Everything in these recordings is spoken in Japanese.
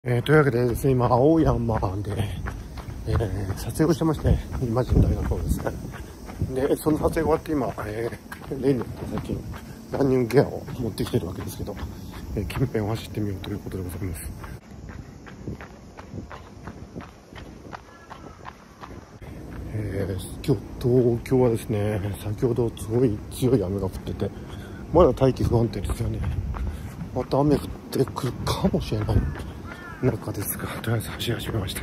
というわけでですね、今、青山で、撮影をしてまして、今人大の方ですね。で、その撮影が終わって今、例によって最近、ランニングギアを持ってきてるわけですけど、近辺を走ってみようということでございます。今日、東京はですね、先ほどすごい強い雨が降ってて、まだ大気不安定ですよね。また雨降ってくるかもしれない中ですが、とりあえず走り始めました。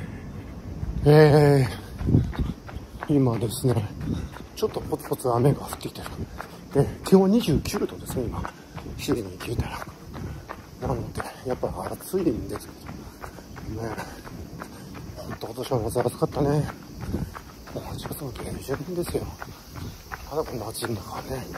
今ですね、ちょっとポツポツ雨が降ってきてる。気温29度ですね、今。7時に聞いたら。なので、やっぱ暑いんですけどね。ほんと今年は夏暑かったね。もう8月の下旬ですよ。まだこんな暑いんだからね。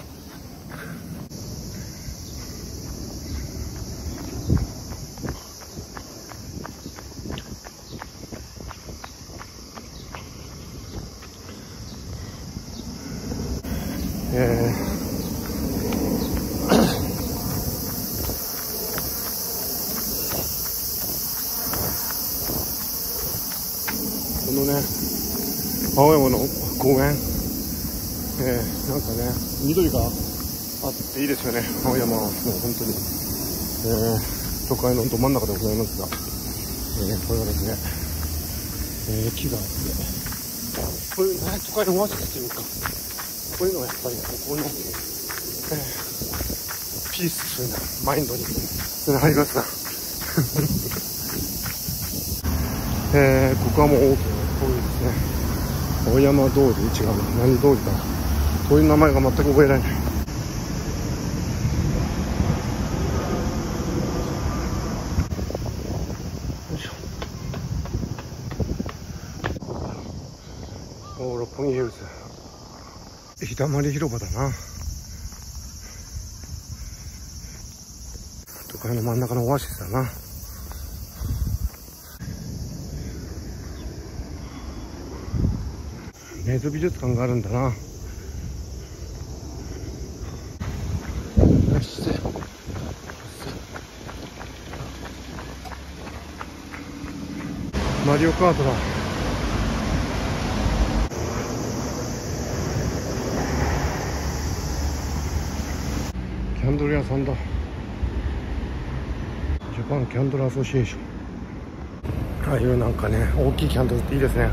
このね、青山の公園、なんかね、緑があっていいですよね。青山はもう本当に、都会のど真ん中でございますが、これがですね、木があって、こういうね、都会のオアシスというか、こういうのがやっぱり、ここの、ピースフルなマインドにつながりますな。ここはもう大きな通りですね。青山通り、違う、何通りか。そういう名前が全く覚えられない。よいしょ。六本木ヒルズ。日だまり広場だな。都会の真ん中のオアシスだな。根津美術館があるんだな。マリオカートだ。キャンドル屋さんだ。ジャパンキャンドルアソシエーション。ああいうなんかね、大きいキャンドルっていいですね。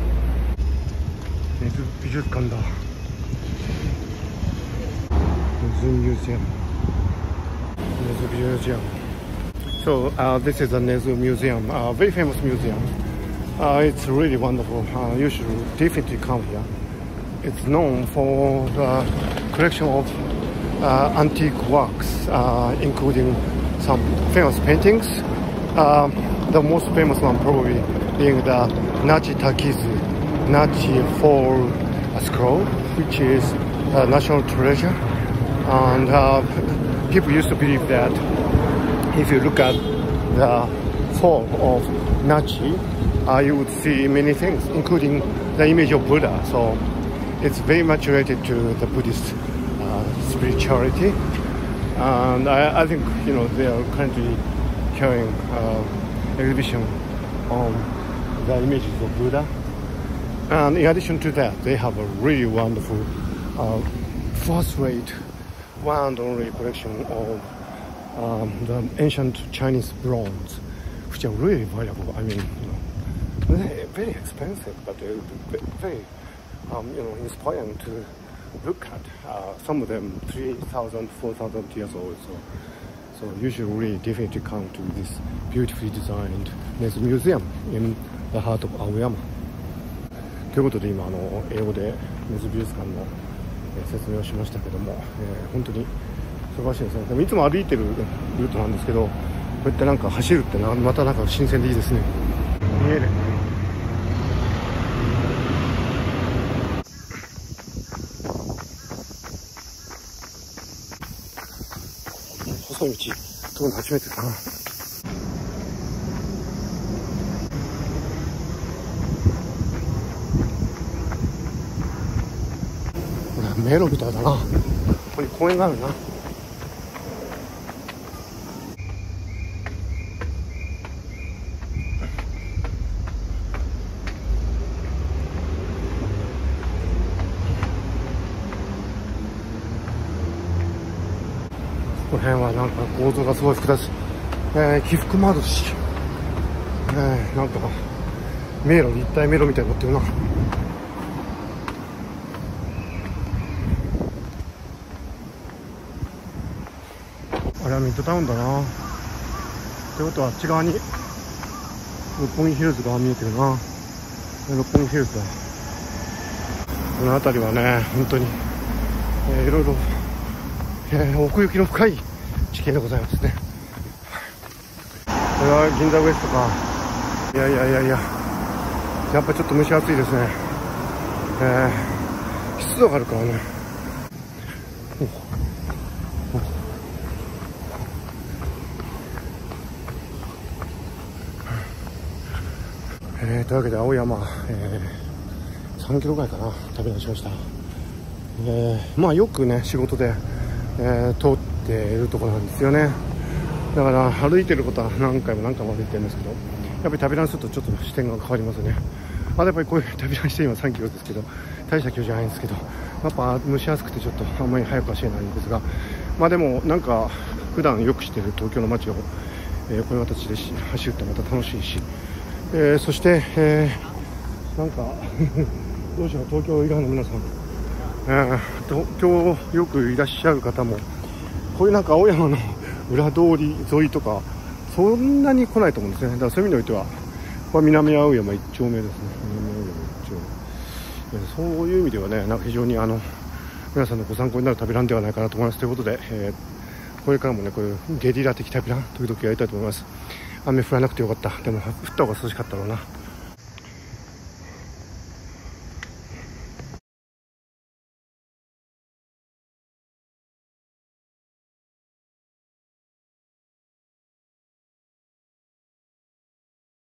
根津美術館だ。根津ミュージアム。根津ミュージアム。So this is a Nezu Museum, a very famous museum. It's really wonderful. You should definitely come here. It's known for the collection of antique works, including some famous paintings. The most famous one probably being the Nachi Takizu, Nachi Fall Scroll, which is a national treasure. And people used to believe that if you look at the fall of Nachi, you would see many things, including the image of Buddha. So it's very much related to the Buddhist spirituality. And I think, you know, they are currently carrying exhibition on the images of Buddha. And in addition to that, they have a really wonderful first-rate, one and only collection of the ancient Chinese bronze, which are really valuable. I mean, you know, very expensive, but very, inspiring to look at. Some of them 3,000, 4,000 years old. So you should really definitely come to this beautifully designed Nezu Museum in the heart of Aoyama. ということで今英語で根津美術館の説明をしましたけども、本当に素晴らしいですね。でもいつも歩いてるルートなんですけど、こうやってなんか走るってまたなんか新鮮でいいですね。見える。細い道通るの初めてだな。迷路みたいだな。ここに公園があるな。 こら辺はなんか構造がすごい複雑、起伏もあるし、なんか迷路、立体迷路みたいになってるな。あれはミッドタウンだな。ってことはあっち側に六本木ヒルズが見えてるな。六本木ヒルズだ。この辺りはね、本当に、いろいろ、奥行きの深い地形でございますね。これは銀座ウエストか。いや、やっぱちょっと蒸し暑いですね。湿度があるからね。というわけで青山、3キロぐらいかな、旅立ちました。まあよくね仕事で、通っているところなんですよね。だから歩いてることは何回も歩いてるんですけど、やっぱり旅立ちするとちょっと視点が変わりますね。やっぱりこういう旅立ちして今3キロですけど、大した距離じゃないんですけど、やっぱ蒸し暑くてちょっとあんまり早く走れないんですが、まあでもなんか普段よくしている東京の街を、こういう形で走るとまた楽しいし、そして、なんかどうしよう、東京以外の皆さん、東京よくいらっしゃる方もこういうなんか青山の裏通り沿いとかそんなに来ないと思うんですね。だからそういう意味においてはこれは南青山1丁目ですね。南青山1丁目、そういう意味ではね、なんか非常に皆さんのご参考になる旅ランではないかなと思います。ということで、これからもねこういうゲリラ的旅ラン時々やりたいと思います。雨降らなくてよかった。でも降った方が涼しかったろうな。